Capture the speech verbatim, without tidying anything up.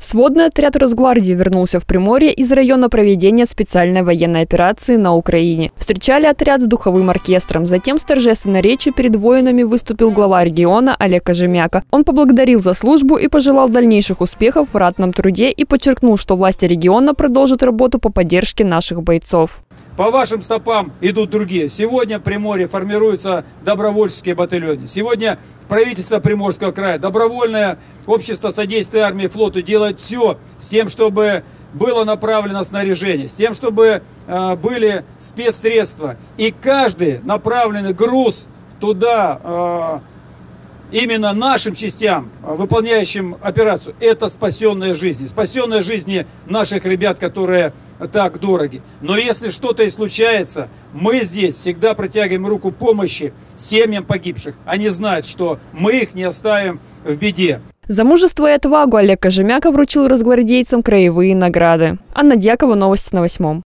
Сводный отряд Росгвардии вернулся в Приморье из района проведения специальной военной операции на Украине. Встречали отряд с духовым оркестром. Затем с торжественной речью перед воинами выступил глава региона Олег Кожемяка. Он поблагодарил за службу и пожелал дальнейших успехов в ратном труде и подчеркнул, что власти региона продолжат работу по поддержке наших бойцов. По вашим стопам идут другие. Сегодня в Приморье формируются добровольческие батальоны. Сегодня правительство Приморского края, добровольное общество содействия армии и флоту делает все с тем, чтобы было направлено снаряжение, с тем, чтобы э, были спецсредства. И каждый направленный груз туда, э, именно нашим частям, выполняющим операцию, это спасенные жизни. Спасенные жизни наших ребят, которые так дороги. Но если что-то и случается, мы здесь всегда протягиваем руку помощи семьям погибших. Они знают, что мы их не оставим в беде. За мужество и отвагу Олег Кожемяка вручил росгвардейцам краевые награды. Анна Дьякова, новости на восьмом.